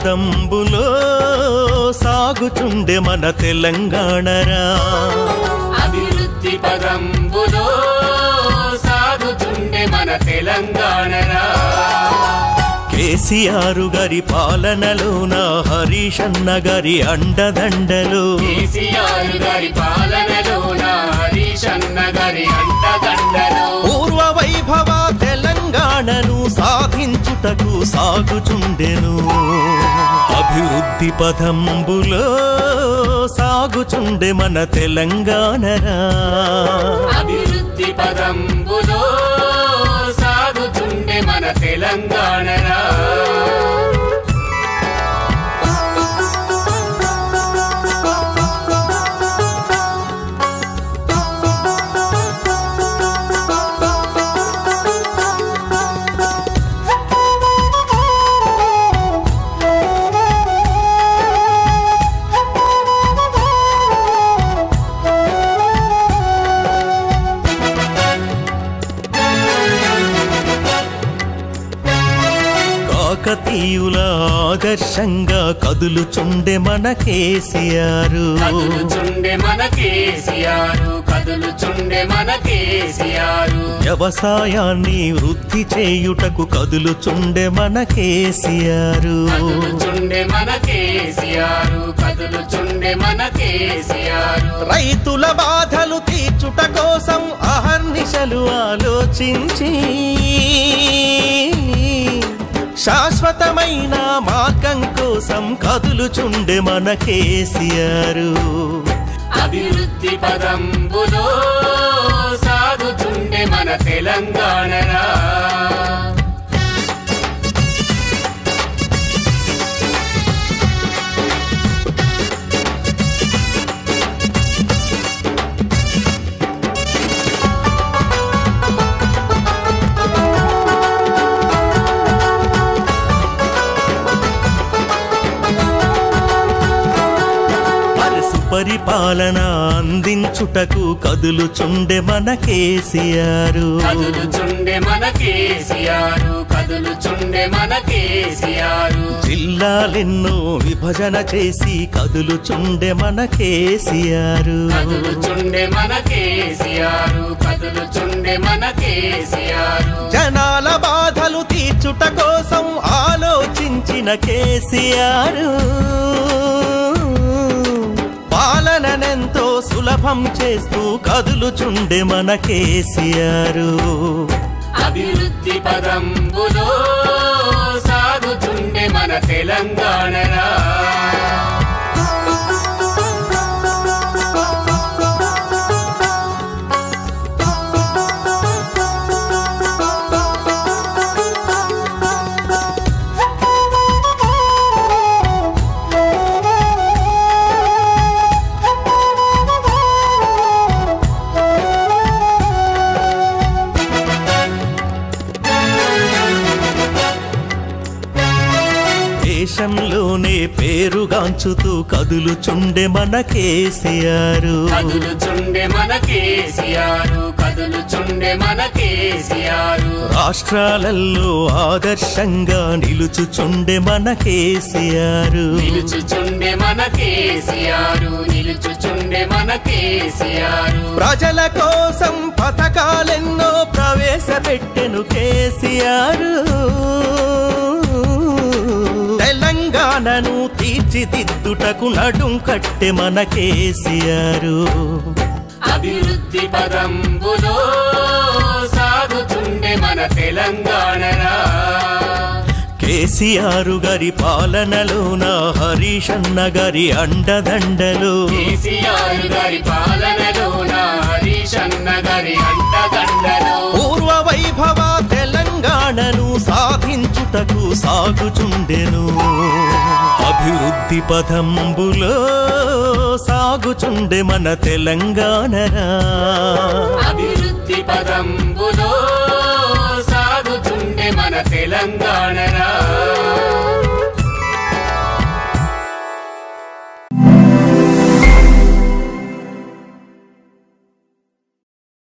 పదంబులో సాగుచుండే మన తెలంగాణరా అభివృద్ధి పదంబులో సాగుచుండే మన తెలంగాణరా కేసీఆర్ గారి పాలనలోన హరీష్ అన్న గారి అండదండలు కేసీఆర్ గారి పాలనలోన హరీష్ అన్న గారి అండదండలు పూర్వ వైభవ తెలంగాణను సాధించుటకు సాగుచుండెను అభివృద్ధి పదంబులో సాగుచుండే మన తెలంగాణరా అభివృద్ధి పదంబులో సాగుచుండే మన తెలంగాణరా కాకతీయుల ఆదర్శంగా కదులుచుండే మన కేసీఆర్ కదులుచుండే మన కేసీఆర్ కదులుచుండే మన కేసీఆర్ వ్యవసాయాన్ని వృద్ధి చేయుటకు కదులుచుండే మన కేసీఆర్ కదులుచుండే మన కేసీఆర్ కదులుచుండే మన కేసీఆర్ రైతుల బాధలు తీర్చుట కోసం అహర్నిశలు ఆలోచించి శాశ్వతమైన మార్గం కోసం కదులుచుండే మన కేసీఆర్ అభివృద్ధి పదంబులో సాగుచుండే మన తెలంగాణరా పరిపాలన అందించుటకు కదులుచుండే మన కేసీఆర్ కదులుచుండే మన కేసీఆర్ కదులుచుండే మన కేసీఆర్ జిల్లాలెన్నో విభజన చేసి కదులుచుండే మన కేసీఆర్ కదులుచుండే మన కేసీఆర్ కదులుచుండే మన కేసీఆర్ జనాల బాధలు తీర్చుట కోసం ఆలోచించిన కేసీఆర్ పాలననెంతో సులభం చేస్తూ కదులుచుండే మన కేసీఆర్ అభివృద్ధి పదంబులో సాగుచుండే మన తెలంగాణరా దేశంలోనే పేరుగాంచుతూ కదులుచుండే మన కేసీఆర్ కదులుచుండే మన కేసీఆర్ కదులుచుండే మన కేసీఆర్ రాష్ట్రాలలో ఆదర్శంగా నిలుచుచుండే మన కేసీఆర్ నిలుచుచుండే మన కేసీఆర్ నిలుచుచుండే మన కేసీఆర్ ప్రజల కోసం పథకాలెన్నో ప్రవేశపెట్టెను కేసీఆర్ తెలంగాణను తీర్చిదిద్దుటకు నడుం కట్టె మన కేసీఆర్ అభివృద్ధి పదంబులో సాగుచుండే మన తెలంగాణరా కేసీఆర్ గారి పాలనలోన హరీష్ అన్న గారి అండదండలు కేసీఆర్ గారి పాలనలోన హరీష్ అన్న గారి అండదండలు పూర్వ వైభవ తెలంగాణను సాధించుటకు సాగుచుండెను అభివృద్ధి పదంబులో సాగుచుండే మన తెలంగాణరా అభివృద్ధి పదంబులో సాగుచుండే మన తెలంగాణ